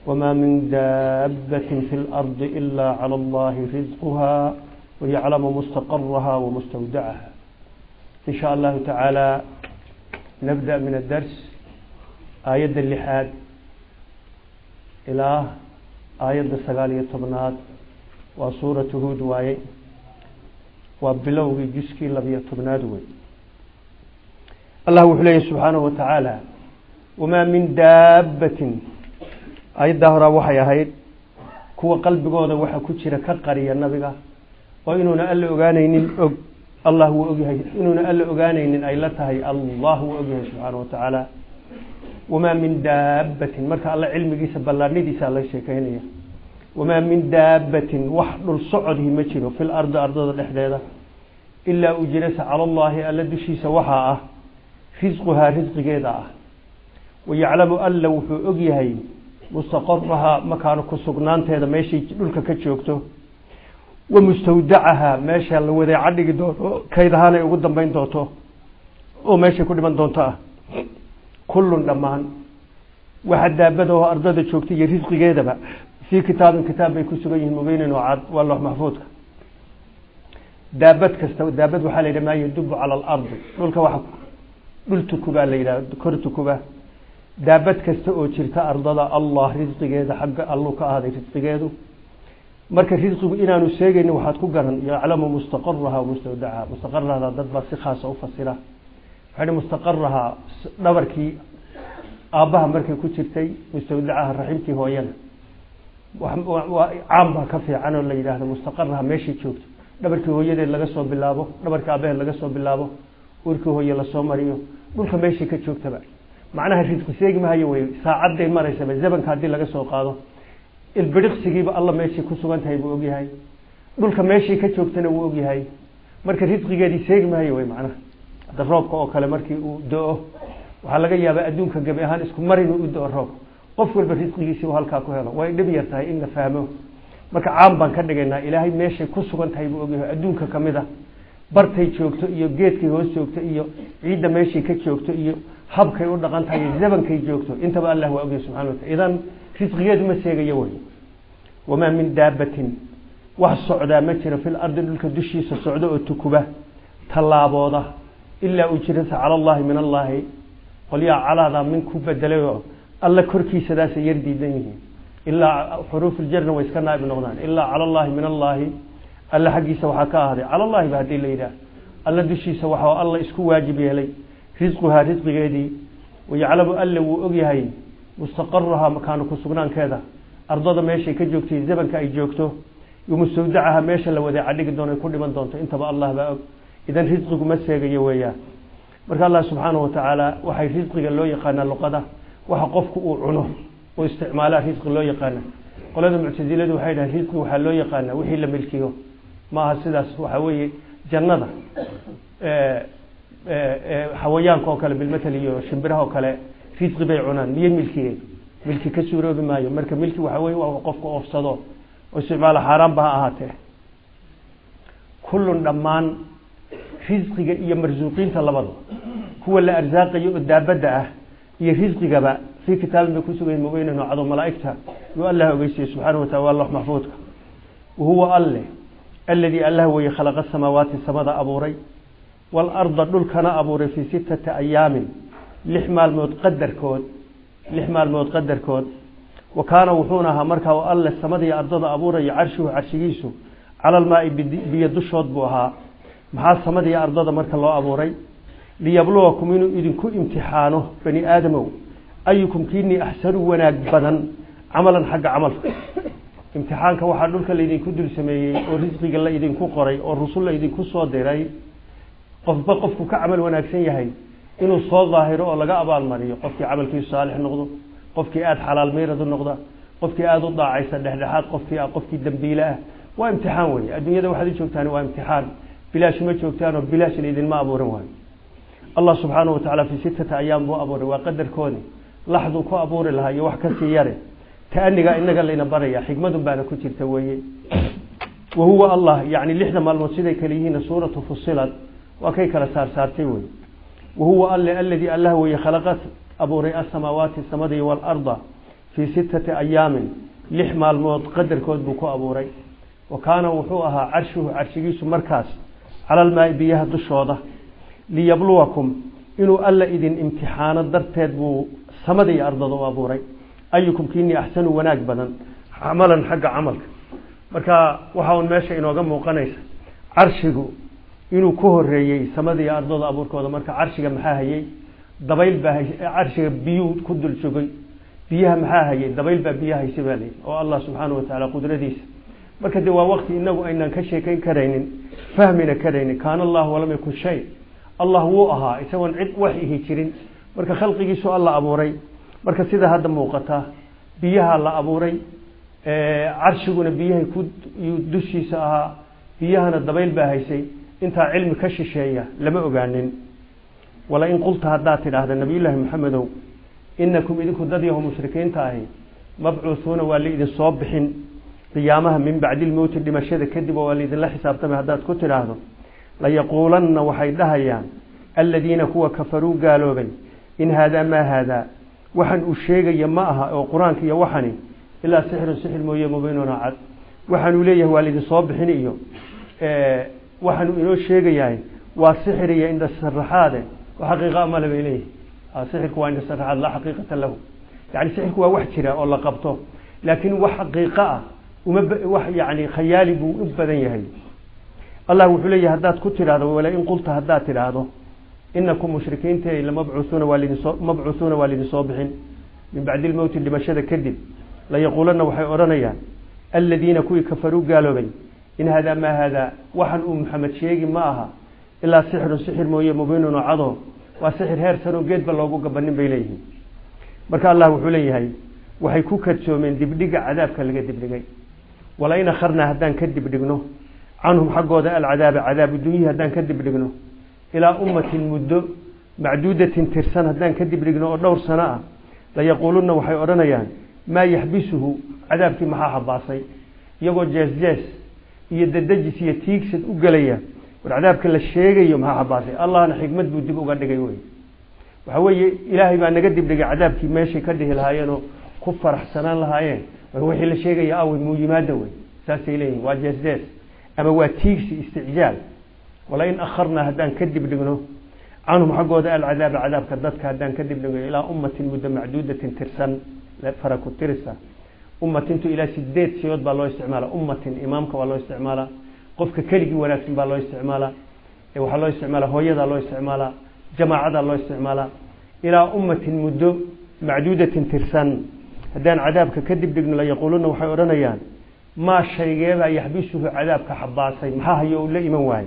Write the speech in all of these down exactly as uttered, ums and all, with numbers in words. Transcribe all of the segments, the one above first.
وما من دابة في الأرض إلا على الله رزقها ويعلم مستقرها ومستودعها. إن شاء الله تعالى نبدأ من الدرس آية اللحاد إلى آية السقالية طبنات وسورة هود واي وبلوغ جسكي لبيا طبنات وي. الله وحليه سبحانه وتعالى وما من دابة آية دهرة وحي هيد كو قلب قوضا وحا كتشيرا كقرية النبي وإنه نقل أغانين الله هو أغيه إنه نقل أغانين أي لتهي الله هو أغيه سبحانه وتعالى وما من دابة مركا الله علمي قيس بلارني دي سأله شيكينيه وما من دابة وحد الصعده مجره في الأرض أرض الإحداثة إلا أجرس على الله ألا دشي سوحاء رزقها رزق جيدة ويعلم ألا وحو أغيه مستقرها مكانك سقنان تهذا ماشي للك كتشوكته ومستودعها ماشي اللي وذي عدق دوتو كيدهانا يقدم بين دوتو وماشي كل من دونتها كل دمان واحد دابته أرضه تشوكتي رزق جيدة في كتاب كتاب يكون سجيه مبين وعد والله محفوظ دابت كستو دابت وحالي ما يدب على الأرض للك واحد قلتك بقى ليلى كرتك بقى دابت كستو شرت أرضها الله رزق جيدة حق الله كهذا رزق جيده marka risqigu inaanu sheegayno waxaad ku garan yaclamu mustaqarraha wa mustawda'aha mustaqarraha dad baa si khaas ah u fasira waxay mustaqarraha dhabarkii aabaha markay ku jirtay mustawda'aha raximkii hooyana waa caamba ka fiican oo la yiraahdo mustaqarraha meeshii joogto dhabarkii hooyadeed laga soo bilaabo dhabarkii aabaha laga soo bilaabo urkii hooyo la soo mariyo dhulka meeshii ka joogtaba macnaha risqi sheegi maayo way saacaday maraysa zabanka hadii laga soo qaado البريقسيبا الله ماشي كسوان تاي بو اوغيهاي دولكا ماشي ka joogtana wuu ogyahay marka risqigeedii seeg maayo way macna hada roobka oo kale markii uu doo waxa laga yaabaa adduunka gabi ahaan isku marin uu doo roob qof walba risqigiisa uu halka ku helo way dhib yar tahay in la fahmo marka caam baan ka dhigaynaa ilaahay meeshay ku sugan tahay buu ogyahay adduunka kamida bartay joogto iyo geedkii hoos joogto iyo ciidda meeshay ka joogto iyo habkay u dhaqan tahay zabankay joogto intaba Allah waa ogyahay subhanahu wa ta'ala idan رزقيات ما سيغيا وي وما من دابة وحصعدا ما جرى في الأرض دلك دشيسا سعودا او تكوبا تلابودا إلا أجرس على الله من الله قل يا على ذا من كوبا دليو الله كركي سداس يردي دنيه إلا حروف الجر ويسكن نائب النغنان إلا على الله من الله الله حقي سوحكا هذا على الله بهدي الليلة الله دشيسا وحا الله اسكو واجب يلي رزقها رزق غيدي ويعلم ألا وأغيهين مستقرها مكانك سجنان كذا أرضها ماشي كجوكتي زبن كأي جوكته ومستودعها ماشي لو ذي عديك دون كل من دونته أنت بقى الله بقى إذا رزقك مسيج يوياه برك الله سبحانه وتعالى وحي رزقك اللي يقانا اللقطة وحقفك عنه واستعماله رزق اللي يقانا قل هذا معتزلة وحيدا رزق وحلو يقانا وحي لملكيه ما هالسداس وحوي جنة حويان كوكله بالمثل يشبرها وكله رزق بيعونان مية ملكيه ملكي كسوره بما يوم مركب ملكي وحوي وقفك أفسده واستعمال حرام بها أهاته كل دمان رزق يا مرزوقين طلبه هو اللي أرزاق يؤدى بدأه هي رزق بقى في كتاب بكسوه المبين إنه عظم ملائكته يقول له ويسي سبحانه وتعالى الله محفوظك وهو الله الذي الله هو خلق السماوات السماء أبوري والأرض دول كان أبوري في ستة أيام لحمال متقدر كود لحمال متقدر كود وكان وحونها مركا والله السماء أرض أبوري عرشه عرشيسه على الماء بيد الشوط بوها مع السماء أرض مركا الله أبوري ليبلوكم إنه إذن كو امتحانه بني آدم أيكم كيني أحسن وناك بدن عملا حق عمل امتحانك واحد لك اللي إذن كدر سميه ورزقك الله إذن كو قري والرسول الله إذن كو صادري قف بقفك كعمل وناك سيهي إنه صاد ظاهره ولا جاء بالمريء قفك عمل كي صالح النقطة قفك آد حلال ميرد النقطة قفك آد ضاع عيسى الدحدحات قفك قفك الدنبيلة وامتحان وي الدنيا ده واحد يشوف ثاني وامتحان بلاش ما يشوف ثاني بلاش اللي إذن ما أبو روان الله سبحانه وتعالى في ستة أيام بو أبو روان قدر كوني لحظوا كو أبو لها يوحك سيارة كأني قال إنك اللي نبريا حكمة بانا كتير توي وهو الله يعني اللي إحنا مال المسجد كليهين سورة فصلت وكيك صار صار توي وهو الله الذي الله ويخلقت أبو رئة السماوات السماء والأرض في ستة أيام لحم الموت قدر كود بكو أبوري وكان وحوها عرشه عرشيس مركز على الماء بيها الشوضة ليبلوكم إنه ألا إذن امتحان الدرتاد بو سمدي أرض أبوري أيكم كيني أحسن وناك بدن عملا حق عملك marka waxa uu meesha inooga muuqanaysa carshigu inuu ku horeeyay samadii ardada abuurkooda marka carshiga maxaa hayay dabayl baa carshiga biyo ku dul joogay biyaha maxaa hayay dabayl baa biyaha haysabay oo Allah subhanahu wa ta'ala qudradiisa marka de waa waqti inagu aynaan ka sheekayn kareynin fahmina kareynin kaan Allah wala ma kun shay Allah wuu ahaa isagoon cid wax ihi jirin marka khalqigiisu Allah abuuray marka sida hadda muuqata biyaha la abuuray عرشنا بيه كود يدشي ساها بيهنا الضبيل باهيسي انت علم كش شيء لما أجانين ولا إن قلت هذات هذا النبي الله محمد إنكم إذا كنتم ضديهم مشركين تاهي مبعوثون والد الصبحين قيامها من بعد الموت اللي مشهد كذب والد الله حساب تم هذات كتر هذا لا يقولن وحيدها يعني الذين هو كفروا قالوا بي إن هذا ما هذا وحن الشيء يماها أو قرآن كي وحني إلا سحر سحر مويه مبيننا عد وحنو ليه والد صبحين إيو اه وحنو إنو الشيء يعني والسحر عند السرحات وحقيقة ما له إليه السحر هو عند السرحات لا حقيقة له يعني السحر هو واحد شراء والله قبطه لكن وحقيقة ومب وح يعني خيالي بأبدا يهي الله وحليه هدات كتر هذا ولا إن قلت هدات هذا إنكم مشركين تي لمبعوثون والد مبعوثون والد صبحين من بعد الموت اللي مشهد كذب لا يقولن وحي أرنيا الذين كوي كفروا قالوا بي إن هذا ما هذا وحن أم محمد شيء معها إلا سحر سحر مويه مبين وعضو وسحر هرسن وجد بالله قبلن بيليه بركة الله وحليه هاي وحي كوكتشو من دبدق عذاب كاللي دبدقي ولا إن خرنا هدان كدب دقنه عنهم حقوا ذا العذاب عذاب الدنيا هدان كدب دقنه إلى أمة مدة معدودة ترسان هدان كدب دقنه ودور سنة لا يقولن وحي أرنيا ما يحبسه عذابك محاها باصي يقول جاس جاس يددجس يتيكسد وقليا والعذاب كل الشيء يوم ها باصي الله أنا حكمت بودك وقد قيوي وهو إلهي ما نقدم لك عذابك ماشي كده الهايين وكفر حسنان الهايين وهو حل الشيء يأوي موجمات دوي ساس إليه وجاس جاس أما هو تيكس استعجال ولئن أخرنا هدان كدب لقنه عنهم حقوا ذا العذاب العذاب كدتك هدان كدب لقنه إلى أمة مدة معدودة ترسن فرق الترسة أمة انتو إلى سديت سيود بالله استعماله أمة إمامك بالله استعماله قفك كلجي ولكن بالله استعماله وحالله استعماله هو يد الله استعماله جماعة الله استعماله إلى أمة مدة معدودة ترسن هدان عذابك كذب دقنا لا يقولون وحيورنا يان ما الشيء يحبسه عذابك حباسي محاه يقول لي من واي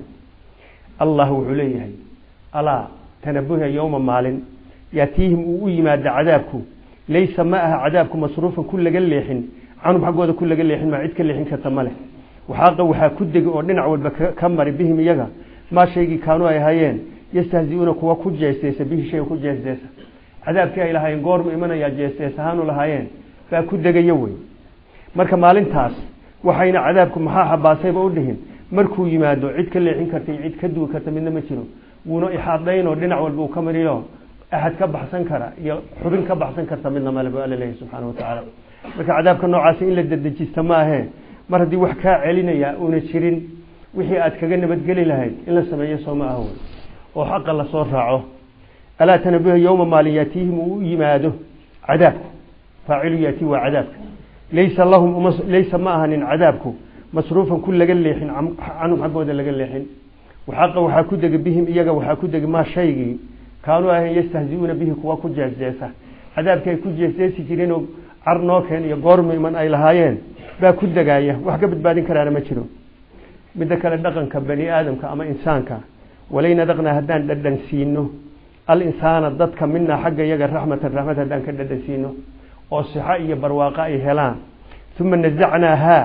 الله عليه ألا تنبه يوم مال يأتيهم ويماد عذابكم ليس معها عذابكم مصروفا كل جليح عنهم حقوده كل جليح ما عيد كل حين كتمله وحاقه وحاكدق ودنع والبكمر بهم يجا ما شيء كانوا هايين يستهزئون كوا كجيسيس به شيء كجيسيس عذابك إلى هاين قرم إيمانا يا جيسيس هانوا لهايين فكدق يوي مركا مالنتاس وحين عذابكم محا حباسي بقولهم مركو يمادو عيد كل حين كرتي عيد كدو كرت من نمشينو ونو إحاطين ودنع والبكمر يلو أحد كبحسن كرا حبين كبحسن كرت من ما لبوا الله سبحانه وتعالى marka cadaabka noocaas in la dadajista ma aha mar hadii wax ka celinaya una jirin wixii aad kaga nabad gali lahayd in la sameeyo soo ma aha oo xaq la soo raaco ala tanabiha yawma maliyatihim yimaado cadaab fa'iliyati wa cadaab laysa lahum laysa ma ahanin cadaabku masruufan kull laga leexin anu xaqooda laga leexin waxa waxa ku dagay bihim iyaga waxa ku dagay ma shaygi kaanu ahay yastahziuna bihi kuwa ku jeesjeesa cadaabkay ku jeesjeesi jireen arnooken iyo goormi man ay lahaayeen baa ku dagaaya wax ka badbaadin karaana ma jiro mid kale dhaqanka bani aadamka ama insaanka walayna dhaqna haddaan dhadhan siino al insaana dadka minna xagga iyaga raxmatan raxmad haddaan ka dhadhan siino oo sixa iyo barwaaqa ay helaan thumma nazacnaaha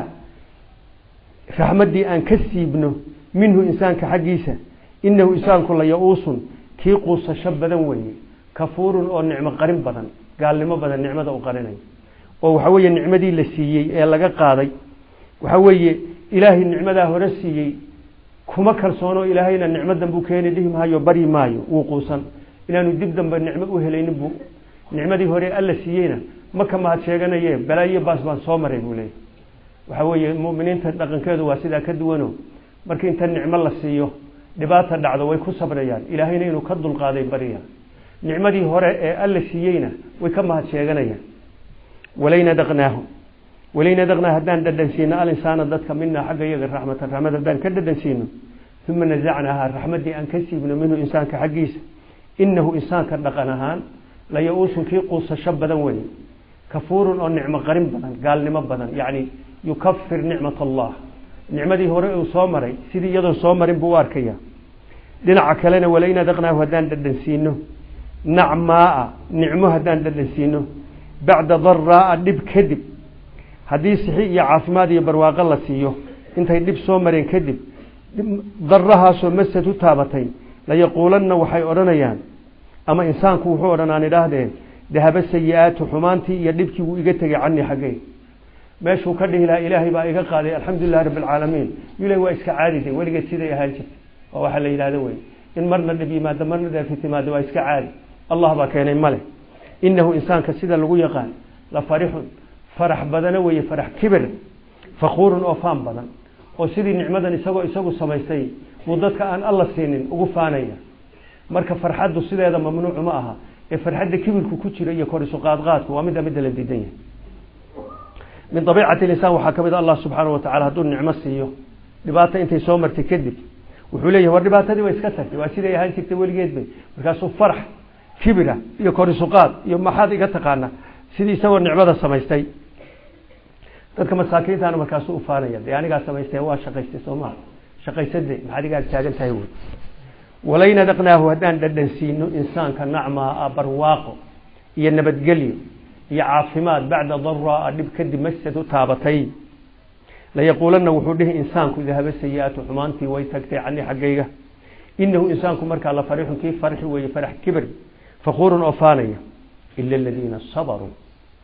raxmadii aan ka siibno minhu insaanka xaggiisa innahu insaanku la yauusun kii quusasho badan weeye kafuurun oo nicmo qarin badan gaalnimo badan nicmada u qarinay oo waxa weeye nicmadii la siiyay ee laga qaaday waxa weeye ilaahi nicmada hore siiyay kuma kalsoono ilaahayna nicmadan buu keenay dhihim hayo bari maayo uu quusan inaanu dib dambe nicmo u helaynin buu nicmadii hore alla siiyayna ma ka mahad sheeganayee balaayo baas baan soo maray buu leeyahay waxa weeye mu'miniinta dhaqankeedu waa sidaa ka duwano markii inta nicmo la siiyo dhibaata dhacdo way ku sabrayaan ilaahayna inuu ka dulqaaday bariya nicmadii hore ee alla siiyeyna way ka mahad sheeganayaan walayna daqnaahu walayna daqnaa haddaan dhadhansiino alinsaana dadka mina xagga iyaga raxmatan raxmad haddaan ka dhadhansiino uma nazacnaaha raxmaddii aan ka siibno minhu insaanka xaggiisa inahu insaanka dhaqan ahaan la ya-uusun kii quusasho badan weye kafuurun oo nicmo qarin badan gaalnimo badan yacni yukafir nicmat allah nicmadii hore uu soo maray sidii iyadoo soo marin buu u arkaya dhinaca kalena walayna daqnaahu haddaan dhadhansiino nacmaaa nicmo haddaan dhadhansiino bacda daraa'a dhib kadib haddii sixi iyo caafimaad iyo barwaaqo la siiyo intay dhib soo mareen kadib darahaasoo masad u taabatay layaquulanna waxay odhanayaan ama insaanku wuxuu odhanaan idhaahdeen dahaba sayi-aatu xumaantii iyo dhibkii wuu iga tegay canii xaggey meeshuu ka dhihi lahaa ilaahay baa iga qaaday alxamdulilahi rabbi alcaalamiin yula waa iska caadide weligeed siday ahaan jirtay waa waxaa la yidhahdo wey in marna dhib yimaado marna dheefi timaado waa iska caadi allah baa keenay male inahu insaanka sida lagu yaqaan la farixun farax badana weeye farax kibir fakuurun oo faan badan oo sidii nicmadan isagoo isagu samaystay buu dadka aan alla siinin ugu faanaya marka farxaddu sideeda mamnuucu ma aha ee farxadda kibirku ku jira iyo kor isu qaadqaadku waa midda midda la diidan yahay min dabiicati linsaan waxaa ka mid a allah subxaanahu watacala hadduu nicmo siiyo dhibaata intay soo martay kadib wuxuu leeyahay war dhibaatadii way iska tagtay waa siday ahaan jirtay weligeed bay markaasuu farax kibira iyo kor isu qaad iyo maxaad iga taqaana sidii isagoo nicmada samaystay dadka masaakiintaana markaasuu ufaanaya dee anigaa samaystay waa shaqaystay soo maha shaqaysade maxaad igaa taagan tahay wey walayna daqnaahu haddaan dhadhansiino insaanka nacmaa barwaaqo iyo nabadgelyo iyo caafimaad bacda daraa dhib kadib masad u taabatay layaquulanna wuxuu dhihi insaanku dahaba sayi-aatu xumaantii way tagtay canii xaggayga inahu insaanku markaa la farixun kii farxi weeye farax kibir fakuurun oo faanaya ila aladiina sabaruu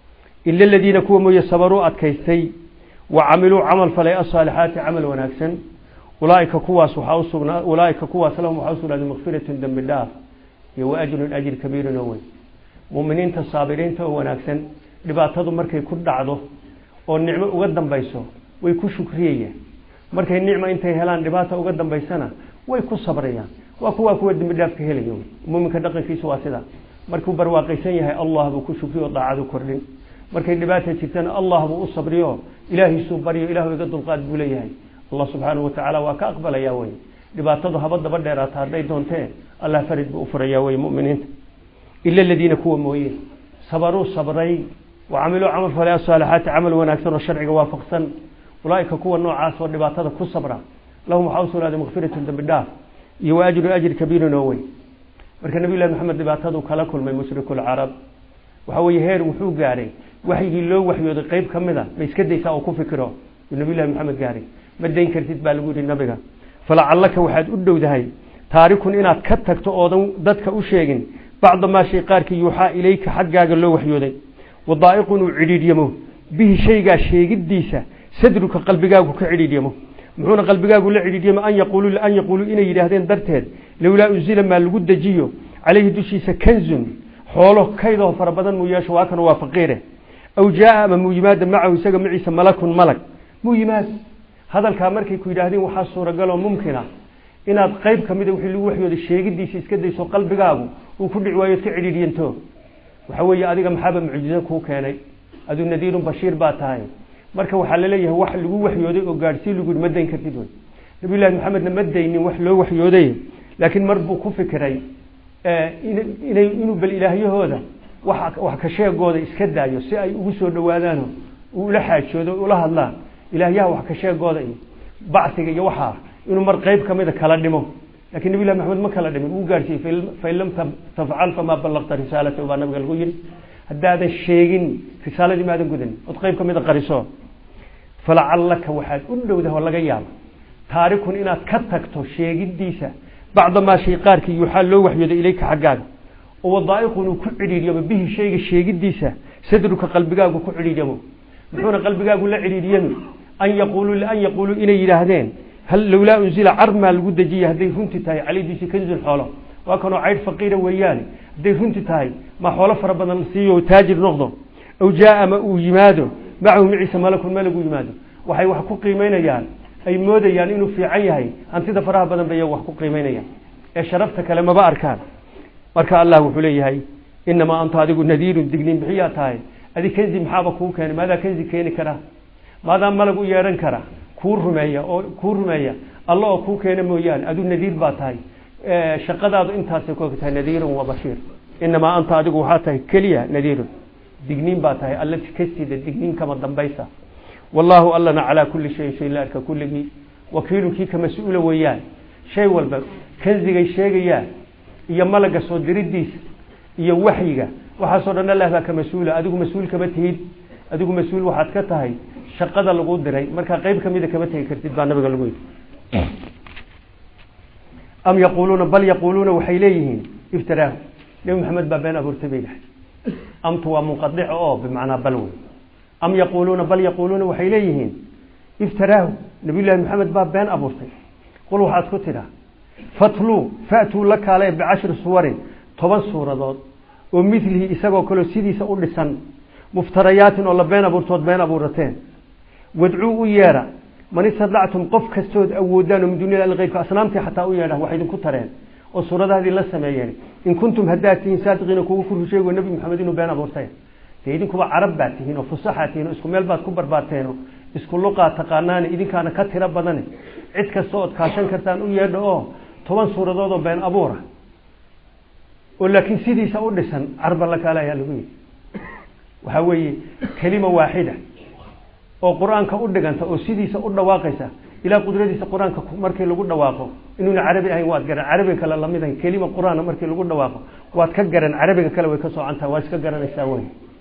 ila aladiina kuwa mooye sabaruu adkaystay wa camiluu camal falay asaalixaati camal wanaagsan ulaaika kuwaas waxaa usugnaa ulaaika kuwaas lahum waxaa usugnaaday makfiratun dembi dhaaf iyo wa ajrun ajir kabiirun oo weyn mu'miniinta saabiriinta oo wanaagsan dhibaatadu markay ku dhacdo oo nicmo uga dambayso way ku shukriyayaan markay nicmo intay helaan dhibaata uga dambaysana way ku sabrayaan waa kuwa kuwa dembi dhaaf ka helaya muuminka dhaqankiisu waa sida markuu barwaaqaysan yahay allah buu ku shukriyo daacadu kordhin markay dhibaata jirtana allah buu u sabriyo ilaahiisuu baryo ilaahu iga dulqaad buu leeyahay allah subxaanahu watacaala waa ka aqbalayaa wey dhibaatadu haba daba dheeraata hadday doontee allah farid buu u furayaa wey mu'miniinta ila aladiina kuwa mooye sabaruu sabray wa camiluu camal falay asaalixaati camal wanaagsan oo sharciga waafaqsan ulaaika kuwa noocaas oo dhibaatada ku sabra lahum waxaa u sugnaaday makfiratun dembi dhaaf iyo wa ajru ajri kabiirun oo weyn marka nabiy llahi maxamed dhibaataduu kala kulmay mushrikuulcarab waxa weeye heer wuxuu gaaray waxyigii loo waxyooday qeyb ka mid a ma iska daysaa oo ku fikiro yuu nabiy llahi maxamed gaaray ma dayn kartid baa lagu yihi nabiga falacallaka waxaad u dhowdahay taarikun inaad ka tagto oodan dadka u sheegin bacda maa shay qaarkii yuuxaa ilayka xaggaaga loo waxyooday wadaa'iqun uu cidhiidhyamo bihi shaygaa sheegiddiisa sadruka qalbigaagu ka cidhiidhyamo muxuuna qalbigaagu la cidhiidhyamo an yaquuluu an yaquuluu inay yidhaahdeen darteed lowlaa unzila maa lagu dejiyo calayhi dushiisa kanzun xoolo kaydoo fara badan muu yeesho waa kan waa faqiire aw jaa ama muu yimaada macahu isaga maciisa malakun malag muu yimaad hadalkaa markay ku yidhaahdeen waxaa suuragaloo mumkina inaad qayb ka mida wixii lagu waxyooday sheegiddiisa iska dayso qalbigaagu uu ku dhici waayood ka cidhiidhiyanto waxa weeye adiga maxaaba mucjizo kuu keenay aduu nadiirun bashiir baa tahay marka waxaa laleeyahay wax lagu waxyooday oo gaadhsii lagu yidhi ma dayn kartid wey nabiy llahi maxamedna ma daynin wax loo waxyooday laakiin mar buu ku fikiray inay inuu bal ilaahyahooda wax wax ka sheegooda iska daayo si ay ugu soo dhawaadaan oo ula xaajoodo ula hadlaan ilaahyaha wax ka sheegooda iyo bacsiga iyo waxaa inuu mar qayb ka mida kala dhimo laakiin nabiy llahi maxamed ma kala dhimin uu gaarsiiyey fain lam tafcal famaa ballaqta risaalata baa nabiga lagu yidhi haddaadan sheegin risaaladii maadan gudan ood qayb ka mida qariso falacallaka waxaad u dhowdaha oo laga yaaba taarikun inaad ka tagto sheegiddiisa bacda maa shay qaarkii yuuxaa loo waxyooday ilayka xaggaaga oo wadaa'iqun uu ku cidhiidhyamo bihi shayga sheegiddiisa sadruka qalbigaagu ku cidhiidhyamo muxuuna qalbigaagu la cidhiidhyami an yaquuluu lian yaquuluu inay yidhaahdeen hal lowlaa unzila carmaa lagu dejiyay hadday runti tahay calaydiisi kanzun xoolo waa kanoo caydh faqiira weeyaane hadday runti tahay ma xoolo fara badan siiyo taajir noqdo أو جاء ما يماده معه معيسى ملك الملك يماده وحي وحكو قيمينيان أي موديان إنه في عيهي أنت دفرها بدن بيا وحكو قيمينيان شرفتك لما بأركان marka Allah wuxuu leeyahay inama anta adigu nadiir dignin bixiya tahay adi kanzi maxaba ku keenay maada kanzi keeni kara maada malagu yeeran kara ku rumeeya oo ku rumeeya Allah oo ku keenay mooyaan adu nadiir ba tahay shaqadaadu intaas ku tahay nadiir oo bashir inama anta adigu waxa tahay kaliya nadiir dignin ba tahay alla kasida dignin kama dambaysa wallahu allana ala kulli shay shay la arka kulli wakiiluki kama mas'uula weeyaan shay walba kanziga sheegaya iyo malaga soo diridiis iyo waxyiga waxa soo dhan Allah ka mas'uula adigu mas'uul kama tihid adigu mas'uul waxaad ka tahay shaqada lagu diray marka qayb kamida kama tagi kartid baa nabiga lagu yiri am yaquluna bal yaquluna waxay leeyihiin iftiraahu nabi maxamed baa been abuurtay bay am tuwa munqadic oo bimaana balwi am yaquluna bal yaquluna waxay leeyihiin iftiraahu nabi maxamed baa been abuurtay qul waxaad ku tiraa fatlu fatu laka alay بعشر صور toban suuradood oo midlihi isagoo kale sidiisa u dhisan muftariyaatin oo la been abuurtood been abuurateen wad'u u yeera man sadactum qof kastood awoodaan min dunyada alqeybka asnaamti xataa u yeera waxay idin ku tareen oo suuradaadii la sameeyeen in kuntum hadaatiin saadiqina kuwa ku rusheego nabi maxamed inuu been abuurtay teedin kuwa arab baatihiin oo fusaxaatiin isku meel baad ku barbaateen isku luqa taqaanaan idinkaana ka tira badan cid kasto oo kaashan kartaan u yeedho oo toban suuradood oo been abuura oo laakiin sidiisa u dhisan arba la kala ayaa lagu yiri waxa weeye kelima waahida oo quraanka u dhiganta oo sidiisa u dhawaaqaysa ila qudradiisa quraanka markii lagu dhawaaqo inuu carabi ahayn waad garan carabiga kala lamidan kelima quraan markii lagu dhawaaqo waad ka garan carabiga kale way ka soo canta waa iska garanaysaa way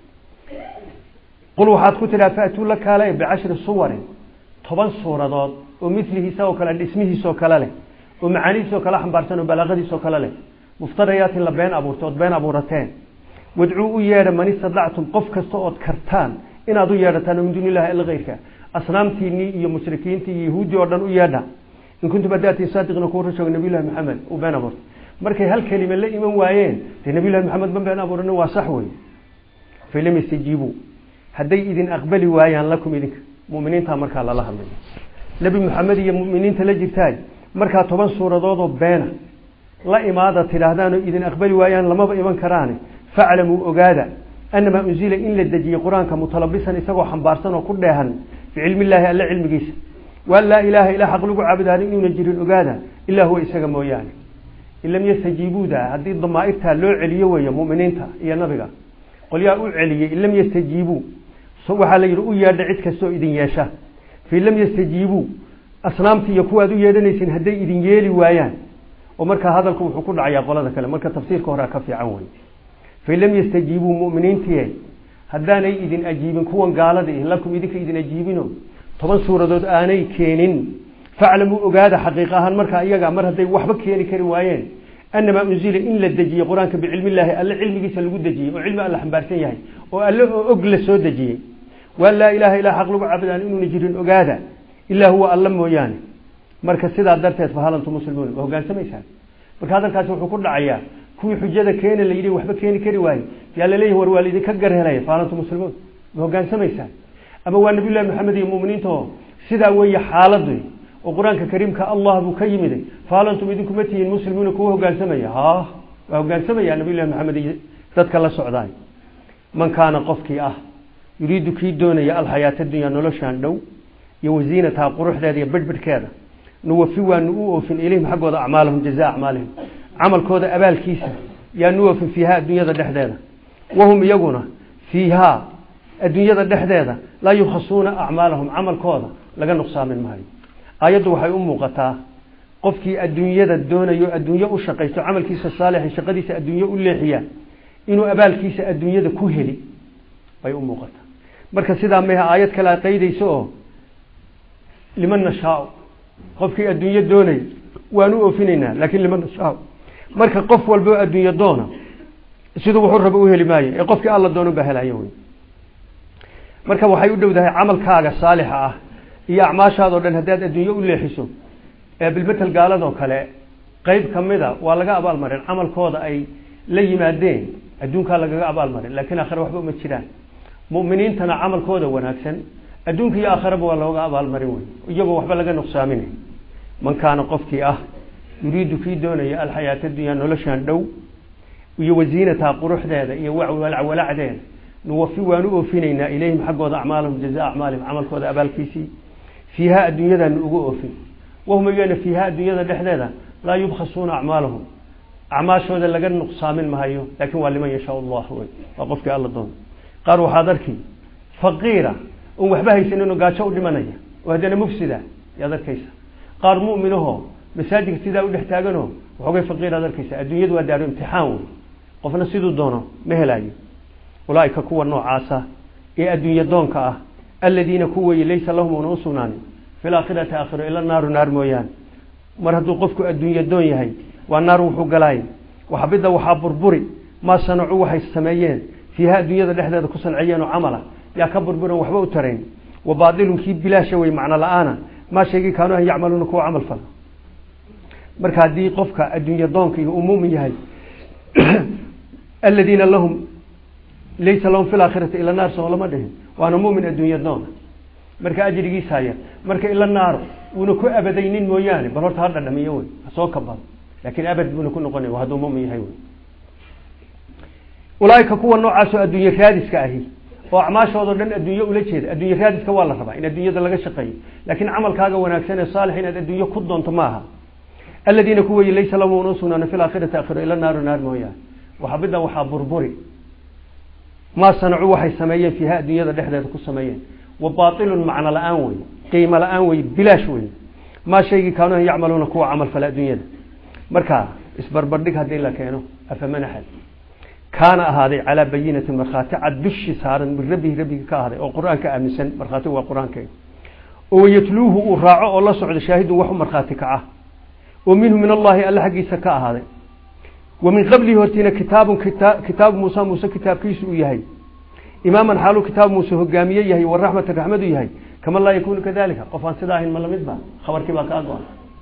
qul waxaad ku tiraa faatu la kala بعشر صور toban suuradood oo midlihiisa oo kala dhismihiisa oo kala leh oo macaaniisoo kala xambaarsan oo balaaqadiisoo kala leh muftariyaatin la been abuurtood been abuurateen wad'u u yeera man sadactum qof kasto oo kartaan inaad u yeerataan min dunyada ila geyrka asnaamtiini iyo mushrikiintii yahuudi oo dhan u yeedha in kuntum badaatiin saadiqna ku rusheego nabi maxamed oo been abuur markay hal kelima la iman waayeen de nabi maxamed been abuurna waa sax weey filim istijibu haday idin aqbali waayaan lakum idinka muuminiinta marka la hadlay nabi maxamed iyo muuminiinta la jirtay marka toban suuradood oo beena la imaada tiraahdaan idin aqbali waayaan lama iman karaan fa'lamu ogaada anma unzila in la dajiyo quraanka mutalabisan isagoo xambaarsan oo ku dheehan fi ilmi illaahi alla ilmigiisa wala ilaaha illa haq lagu caabudaan inuu jirin ogaada illa huwa isaga mooyaan illam yastajibuda hadii damaa'irta loo celiyo weeyo muuminiinta iyo nabiga qoliyaa u celiyay illam yastajibu soo waxa la yiri u yeedha cid kasto idin yeesha fi lam yastajibu asnaamti iyo kuwa u yeedhanaysin haday idin yeeli waayaan oo marka hadalku wuxuu ku dhacayaa qolada kale marka tafsiirka hore ka fiican way fi lam yastajibu mu'miniintii hadaanay idin ajiibin kuwan gaalada ah lakum idinka idin ajiibino toban suuradood aanay keenin fa'lamu ogaada xaqiiqahan marka iyaga mar haday waxba keeni kari waayeen anma unzila in la dajiyo quraanka bi ilmi illaahi alla ilmigiisa lagu dajiyo oo ilmi alla xambaarsan yahay oo alla og la soo dajiyay wala ilaaha illa haq lagu caabudaan inuu jirin ogaada illa huwa alla mooyaane marka sidaa darteed fahalantu muslimiin oo hoggaansamaysan marka hadalkaas wuxuu ku dhacayaa kuwii xujada keenay la yiri waxba keeni kari waayay yaa la leeyahay war waalidi ka garhelay fahalantu muslimiin oo hoggaansamaysan ama waa nabi maxamed iyo muuminiinta sidaa way xaaladu oo quraanka kariimka Allah buu ka yimiday fahalantu idinku ma tihiin muslimiin kuwa hoggaansamaya ha waa hoggaansamaya nabi maxamed dadka la socdaan man kaana qofkii ah yuriidu kii doonaya alxayaata dunya noloshaan dhow iyo wasiinata quruxdeeda iyo badbadkeeda nuwafi waa nu oofin ilayhim xaqooda acmaalahum jazaa acmaalihim camalkooda abaalkiisa yaa nu oofin fiiha adduunyada dhexdeeda wahum iyaguna fiiha adduunyada dhexdeeda laa yukhasuuna acmaalahum camalkooda laga nuqsaamin maayo aayaddu waxay u muuqataa qofkii adduunyada doonayo adduunyo u shaqaysto camalkiisa saalix shaqadiisa adduunyo u leexiya inuu abaalkiisa adduunyada ku heli bay u muuqataa marka sidaa meeha aayad kale qaydayso oo liman nashaa qofkii adduunyo doonay waanu oofinayna laakiin liman nashaa marka qof walba adduunyo doona sidoo wuxuu rabo u heli maayo ee qofkii alla doono baa helayo way marka waxay u dhowdahay camalkaaga saalix ah iyo acmaashaada dhan hadaad adduunyo u leexiso ee bilmetal gaalado kale qayb kamida waa laga abaal marin camalkooda ay la yimaadeen adduunka laga abaal marin laakiin aakhir waxba ma jiraan مؤمنين تنا عمل كودا وناكسن الدنك يا آخر والله أبا المريون يجوا وحبل لنا نقصامين من كان قفتي أه يريد في دنيا الحياة الدنيا نلشان دو ويوزينتها قروح ذا يوع ولا ولا عدين نوفي ونوفينا إليهم حق أعمالهم جزاء أعمالهم عمل كودا أبا الكيسي فيها الدنيا ذا نوفي وهم يجون فيها الدنيا ذا لحدا لا يبخسون أعمالهم أعمال شو ذا لقى نقصامين ما هيو لكن ولمن يشاء الله هو وقفك الله دون قالوا حاضرك فقيرة وحبها يسنون قاشوا لمنية وهذا مفسدة يا ذا الكيسة قال مؤمنه مساجد سيدا ونحتاجونه وحقي فقير هذا الكيسة الدنيا دوا دار امتحان قفنا سيدو دونه مهلاي أولئك كوا النوع عاسى إيه الدنيا دونك أه الذين كوا ليس لهم ونوصونان في الآخرة آخر إلا النار نار مويان مرهدو قفكو الدنيا دون يهي والنار وحو قلاين وحبدا وحابر بري ما صنعوا وحي السمايين فيها الدنيا لحدا كسن عيان وعمله يا كبر برا وحبو ترين وباطلهم كي بلا شوي معنى الآن ما شيء كانوا يعملون كو عمل فل مركا دي قفك الدنيا دونك أمومي هاي الذين لهم ليس لهم في الآخرة إلا النار سوى ما دهن وأنا مؤمن الدنيا دون مركا أجري سايا مركا إلا النار ونكو أبدين موياني بلورت هذا النميون سوى كبار لكن أبد ونكون نقني وهذا مؤمن هاي أولئك كوا النوع عسى الدنيا كادس كاهي وأعماش وضرن الدنيا ولا شيء الدنيا كادس كوالله ربع إن الدنيا ذلك شقي لكن عمل كاجا وناكسن صالحين الدنيا كدون تماها الذين كوا ليس لهم ونصون في الآخرة آخر إلى النار نار مويا وحبدا وحابر بري ما صنعوا وحي سمايين فيها الدنيا ذلك كل سمايين وباطل معنى الآنوي قيمة الآنوي بلا شوي ما شيء كانوا يعملون كوا عمل فلا الدنيا مركا اسبر بردك هذين لكانوا أفمن أحد كان هذا على بينة مرخاتي عدش صار من ربه ربه كهذا والقرآن كأمسن مرخاتي والقرآن كي ويتلوه وراعه الله سعد شاهد وحو مرخاتي كعه ومنه من الله ألا حق سكاء هذا ومن قبله هرتنا كتاب كتاب, كتاب موسى موسى كتاب كيس يهي إماما حاله كتاب موسى هجامية يهي والرحمة الرحمة يهي كما الله يكون كذلك قفان سداه الملمدبا خبر كبا كأقوان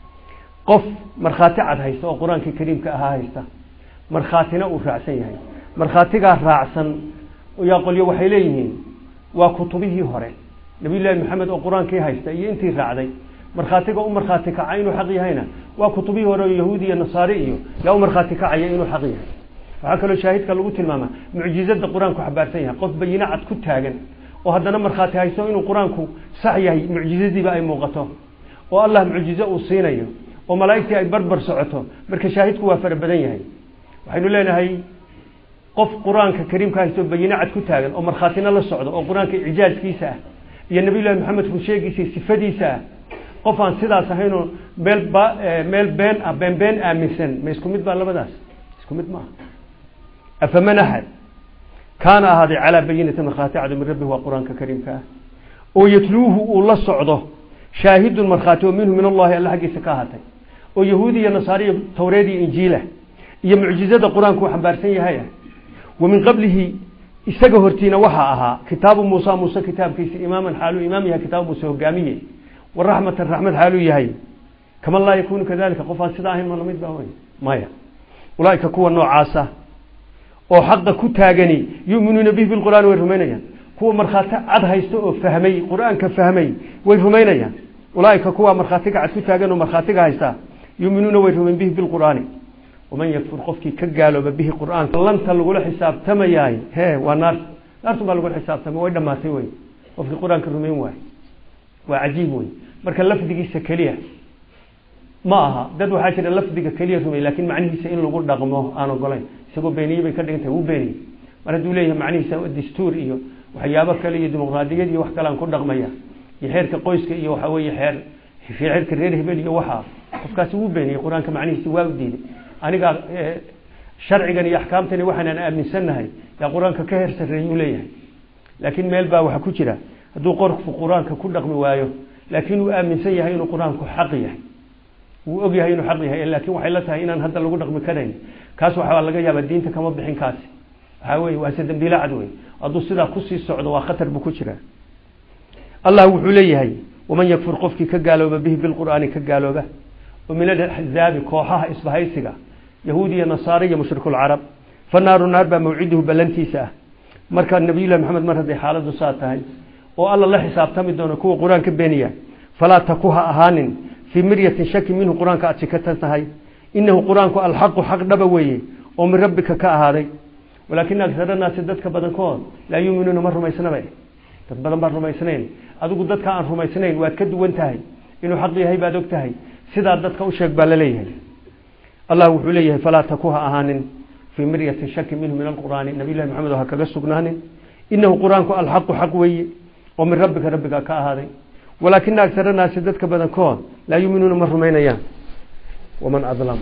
قف مرخاتي عد هيستا والقرآن الكريم كأها هيستا مرخاتنا ورعسين هاي مرخاتيغا راعسن ويقول يو waxay leeyihiin waa kutubihii hore nabi ilaahay maxamed oo quraanka haysta iyo intii raacday markhaatiga u markhaati kacay inuu xaq yahayna waa kutubihii hore yahuudi iyo nasaari iyo yaa markhaati kacay inuu xaq yahay waxa kale shaahidka lagu tilmaama mucjizada quraanku xabaarsan yahay qof bayina cad ku taagan oo hadana markhaati haysto inuu quraanku sax yahay mucjizadiiba ay muuqato oo allah mucjizo uu siinayo oo malaa'iktii ay barbar socoto marka shaahidku waa fara badan yahay waxaynu leenahay qof quraanka kariimka haysto bayina cad ku taagan oo markhaatina la socdo oo quraanka ijaazkiisa ah iyo nabi ilaahay maxamed ku sheegaysi sifadiisa qof aan sidaas ahayn meel ba meel been ah been been aaminsan ma isku mid baa labadaas isku mid ma afaman ahad kana hadi ala bayinati markhaati cad min rabbi wa quraanka kariimka oo yatluuhu la socdo shaahid markhaati minhu min allah alla xaqiisa ka hatay oo yahuudi iyo nasaari tawreedi injiila iyo mucjizada quraanku xambaarsan yahay ومن قبله isaga hortiina waxa ahaa kitaabu Muuse Muuse kitaabkiisa imaaman xaalu imaamiya kitaabu Muuse hogaamiye warahmat arrahmat xaalu yahay kama la yakun kadalika qofan sida ahayn ma lamid baa maya ulaayka kuwa noocaasa oo xaq ku taagani yuuminuna bihi bil quraan way rumaynayaan kuwa markhaati cad haysto oo fahmay quraanka fahmay way rumaynayaan ulaayka kuwa markhaati cad ku taagan oo markhaati haysta yuuminuna way rumayn bihi bil quraan ومن يكفر قفكي كقالوا به قرآن لن تلقوا حساب تمياي هي ونار نار تبغى لقوا حساب تم وين ما تسوي وفي القرآن كرمين واحد وعجيب وين مركز اللفظ دقيقة سكلية maaha dad waxa jira lafdiga kaliya rumay laakiin macnihiisa in lagu dhaqmo aan ogolayn isagoo beeniyay bay ka dhigantay uu beeniyay mar haduu leeyahay macnihiisa dastuur iyo waxyaabo kale iyo dimuqraadiyad iyo wax kale aan ku dhaqmaya iyo xeerka qoyska iyo waxa weeye xeer ficilka reer hebel iyo waxa qofkaasi uu beeniyay quraanka macnihiisa waa u diiday aniga sharcigan iyo ahkaamtani waxaan aan aaminsanahay ya quraanka ka heersareeyay leeyahay laakiin meel baa waxa ku jira haduu qorku quraanka ku dhaqmi waayo laakiin uu aaminsan yahay inuu quraanku xaq yahay wuu og yahay inuu xaq yahay laakiin waxay la tahay inaan hadda lagu dhaqmi karayn kaas waxa laga yaabaa diinta kama bixin kaas waxa weey waa sadan bila cadway adu sida ku sii socdo waa khatar bu ku jira Allah wuxuu leeyahay waman yakfur qofki ka gaalooba bihi bil quraani ka gaalooba ومن الأحزاب كوحها إصبهايسيغا يهودية نصارية مشرك العرب فالنار النار بموعده بلنتيسة marka nabiyullaahi maxamed mar haday xaaladu saatahay oo alla la xisaabtami doono kuwa quraanka beeniya fala takuha ahaanin fi miryatin shaki minhu quraanka aad ka tahay innahu quraanku alhaq haq dhaba weeye oo min rabbika ka ahaaday walakin aktharu naas dadka badankood la yuuminuuna ma rumaysnaba dad badan baa rumaysnayn adigu dadka aan rumaysnayn waad ka duwan tahay inuu xaq yahay baad og tahay sida dadka u sheeg baa la leeyahay allah wuxuu leeyahay fala takuha ahaanin fi miryatin shaki minhu min alquraan nabiyullaahi maxamed waxa kaga sugnaanin innahu quraanku alhaq haq weeye oo min rabbika rabbika ka ahaaday walakin aktharu naas dadka badankood la yuuminuuna ma rumaynayaan waman adlam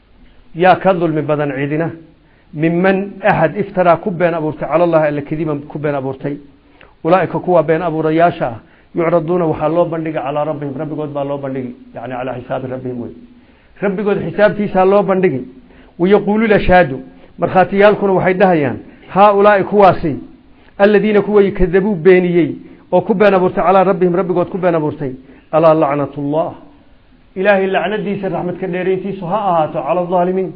ya kadhul min badan ciidina mimman ahad iftara kubban aburta ala allah illa kadiban kubban aburtay ulaa'ika kuwa been abuurayaasha yu'raduna waxa loo bandhiga ala rabbihim rabbigood baa loo bandhigi yaani ala hisaab rabbihim way rabbigood xisaabtiisa loo bandhigi wayaqulu la shahadu markhaatiyaalkuna waxay dhahayaan ha ulaa'i kuwaasi alladina kuwa yakadabu beeniyay oo ku been abuurtay ala rabbihim rabbigood ku been abuurtay ala la'natullah ilaahi la'nadiisa rahmadka dheereentiisu ha ahaato ala zaalimiin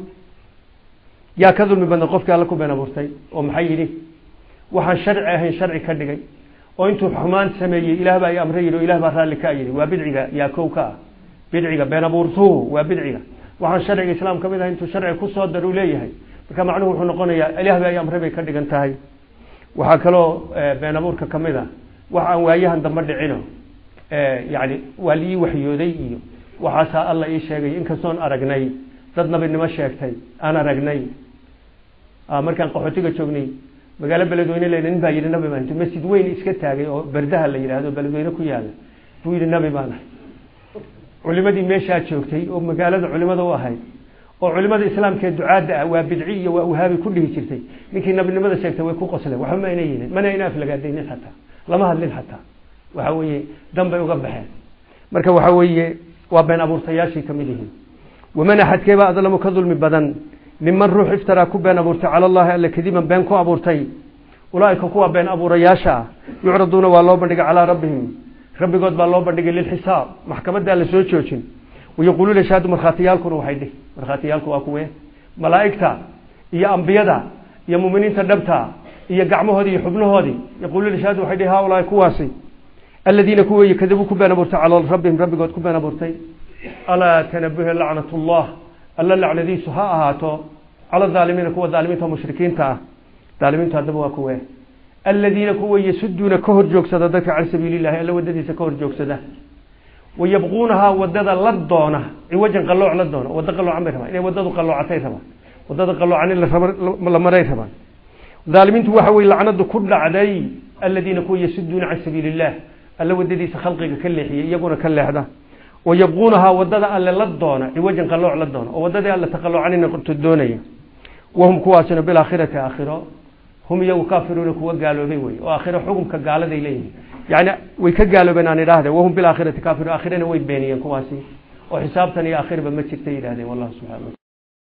yaa ka dulmi badan qofkii alla ku been abuurtay oo maxay yiri waxaan sharci ahayn sharci ka dhigay oo intuu xumaan sameeyay ilaah baa ay amray iyo ilaah baa raali ka yiri waa bidciga yaa kowka bidciga been abuurtu waa bidciga waxaan sharciga islaam kamid ah intuu sharci ku soo daru leeyahay marka macnuhu wuxuu noqonayaa ilaah baa ay amray bay ka dhigan tahay waxa kale oo been abuurka kamid ah waxaan waayahan dambe dhicino ee yaani wali waxyooday iyo waxa alla ii sheegay in ka soon aragnay dad nabinimo sheegtay aan aragnay markaan qaxootiga joognay magaalo beledweyne leeyahay baa yiri nabi baan masjid weyn iska taagay oo bardaha la yiraahdo beledweyne ku yaala buu yiri nabi baan culimadii meesha joogtay oo magaalada culimada u ahayd oo culimada islaamka ducaada ah waa bidci iyo waa wahabi ku dhigi jirtay ninkii nabinimada sheegtay way ku qosleen waxa ma inay yihiin mana inaaf laga deynay xataa lama hadlin xataa waxa weeye dambe uga baxeen marka waxa weeye waa been abuurtayaashii kamid yihiin waman ahadkeeba adlamu ka dulmi badan mimman ruux iftara ku been abuurtay ala allah alla kadiban been ku abuurtay ulaa'ika kuwa been abuurayaasha yu'raduna waa loo bandhigay ala rabbihim rabbigood baa loo bandhigay lil xisaab maxkamada la soo joojin ويقولون شهادة مرخاتيالكم وحيده مرخاتيالكم وأكوين ملائكة يا أنبياء يا مؤمنين تدبتا يا قعمه هذه يحبنه هذه يقولون شهادة وحيده هؤلاء كواسي الذين كوا يكذبوا كبنا برتا على ربهم رب قد كبنا برتي ألا تنبه لعنة الله ألا لعنة ذي سهاءها على الظالمين كوا الظالمين مشركين تا ظالمين تدبوا كوين الذين كوا يسدون كهر جوك سددك عن سبيل الله إلا وددي سكهر جوك سده ويبغونها ودد لدونه عوجا قلوع لدونه ودد قلوع عمرها إنه ودد قلوع عتيرها ودد قلوع عن اللي مريتها ظالمين توحوا لعنة كل عدي الذين كوا يسدون عن سبيل الله ألا وددي سخلقك كلحي يقول كلح ده ويبغونها ودد ألا لدونه عوجا قلوع لدونه ودد ألا تقلوع عننا قلت الدونية وهم كواسنا بالآخرة آخرة هم يو كافرون كوا قالوا ذي وآخرة حكم كقال ذي ليه يعني ويكقالوا بين أن هذا وهم بالآخرة كافرون آخرين ويبينيا كواسي وحسابتني آخر بمتشتي هذا والله سبحانه